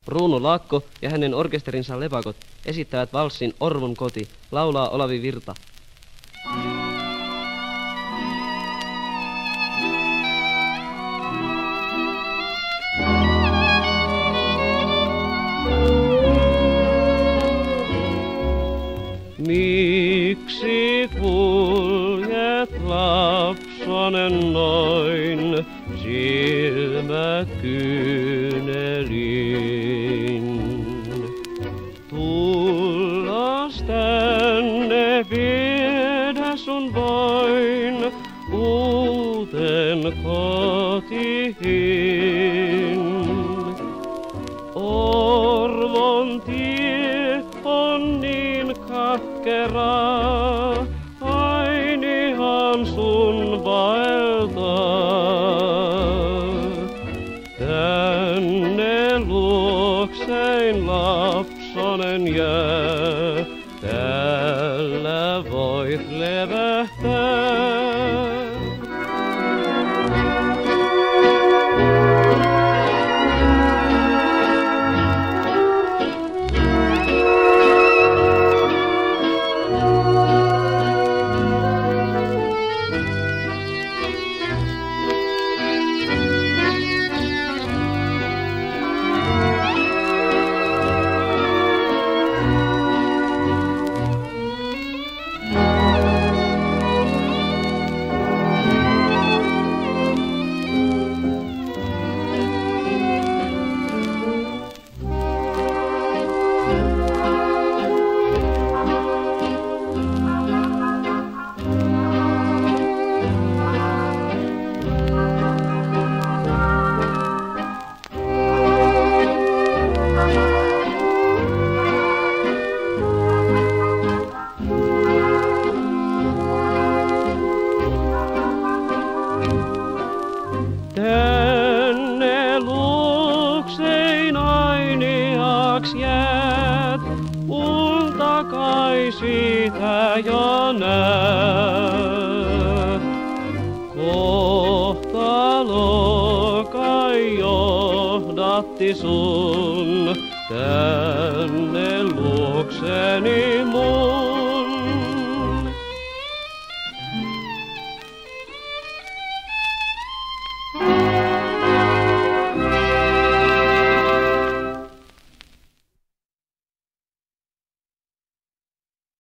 Bruno Laakko ja hänen orkesterinsa Lepakot esittävät valssin Orvon koti, laulaa Olavi Virta. Miksi kuljet lapsonen noin silmäkyynelin? Tullas tänne viedä sun voin uuteen kotiin. Orvon tie on niin katkeraa, ainihan sun vaeltaa. Tänne luoksein lapsonen jää, täällä voit levähtää. Tänne luoksein ainiaaks jäät, unta kai siitä jo näet. Kohtalo kai johdatti sun tänne luokseni mun.